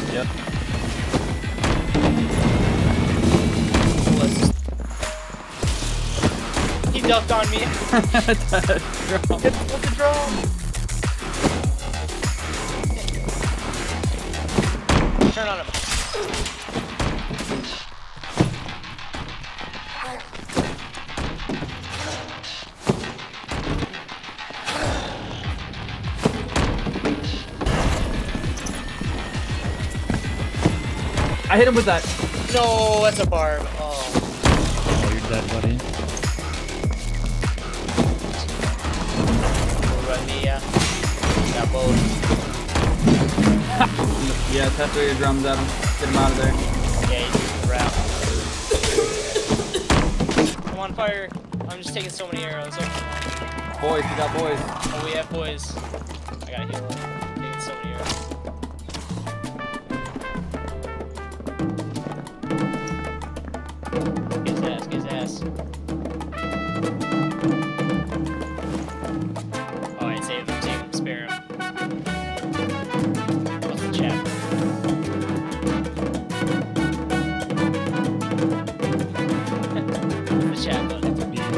Yep. He ducked on me. What's the drum? Turn on him. I hit him with that. No, that's a barb. Oh. Oh, you're dead, buddy. Run me, yeah. Got both. Yeah, test your drums at him. Get him out of there. Yeah, he's just wrapped. I'm on fire. I'm just taking so many arrows. Oh. Boys, we got boys. Oh, we have boys. I gotta heal him. Taking so many arrows. Get his ass. Alright, save him, spare him. What's the chat? The chat button.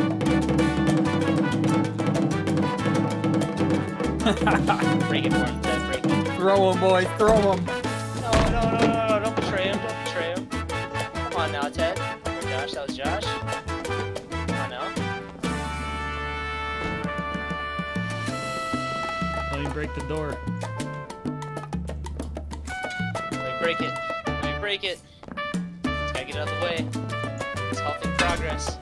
Break it for him, Ted, break it. Throw him, boys, throw him. No, don't betray him, don't betray him. Come on now, Ted. Josh, that was Josh. Come on now. Let me break the door. Let me break it. Let me break it. Just gotta get it out of the way. It's health in progress.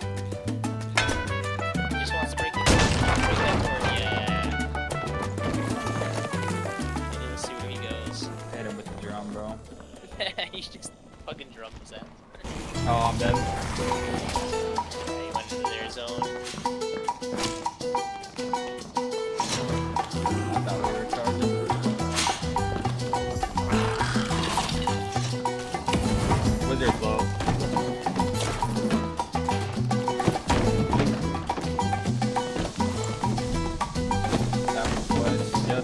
He just wants to break it. Break that door. Yeah. And let's see where he goes. Hit him with the drum, bro. He just fucking drummed his ass. Oh, I'm dead. Yeah, he went into their zone. I thought we were charging. Wizard's low. That was, yep.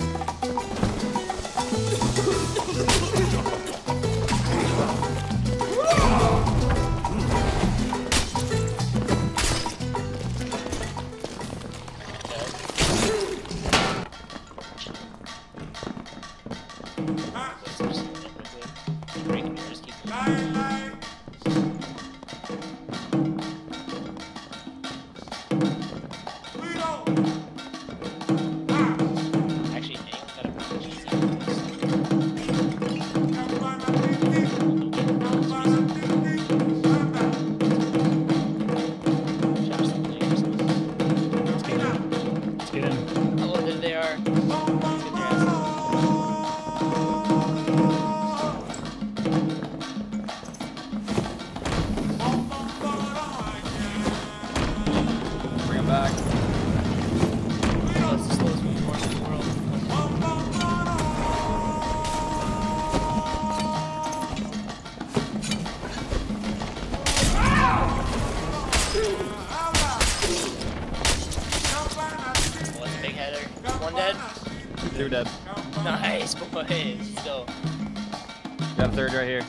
One dead. Two dead. Nice, boys. Let's go. Got a third right here.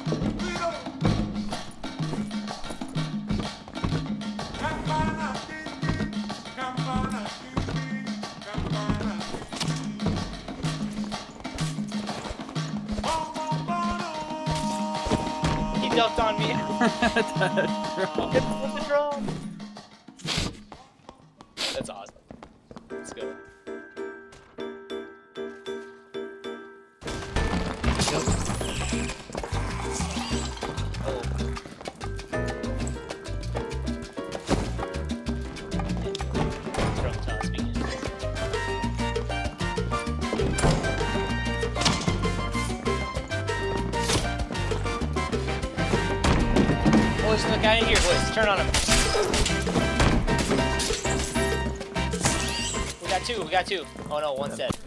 He ducked on me. Get the drum. That's awesome. Let's go. Boys, look out of here, boys. Turn on him. We got two. Oh no, one's dead.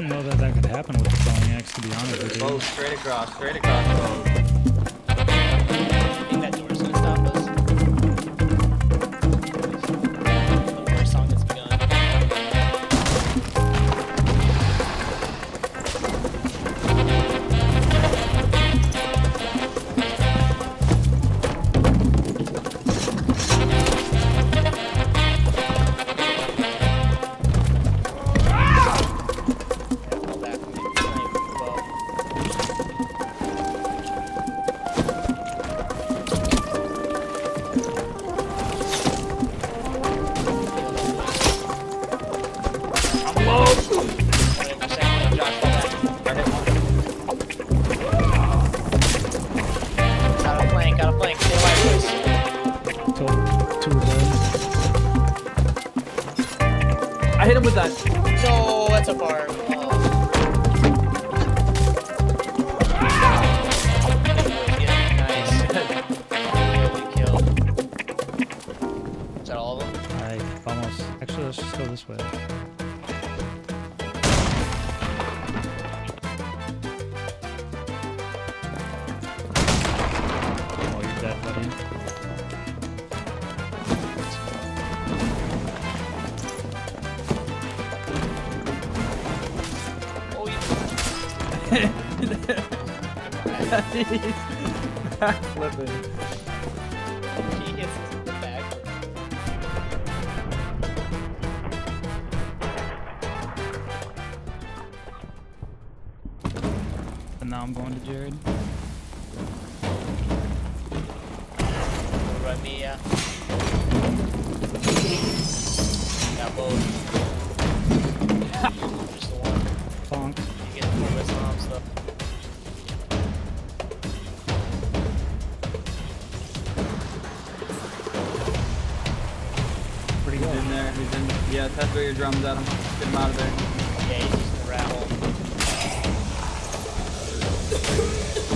didn't know that that could happen with the throwing axe, to be honest with you. Oh, straight across, straight across. Oh. I think that door's gonna stop us. The war song has begun. Pull back from the snipe above. Got a flank. Stay alive, boys. Two of them. I hit him with that. No, that's a barb. Oh. Yeah, nice. Really kill. Is that all of them? I almost. Actually, let's just go this way. Oh, you're dead, buddy. Oh, you. Flipping. He hits us in the back. And now I'm going to Jared. Run me, yeah. Got both. Just the one. Bonk. You get full this mom stuff. Pretty He's good. in there. He's in. Yeah, test where your drums at him. Get him out of there. Yeah, he's just in the rat hole.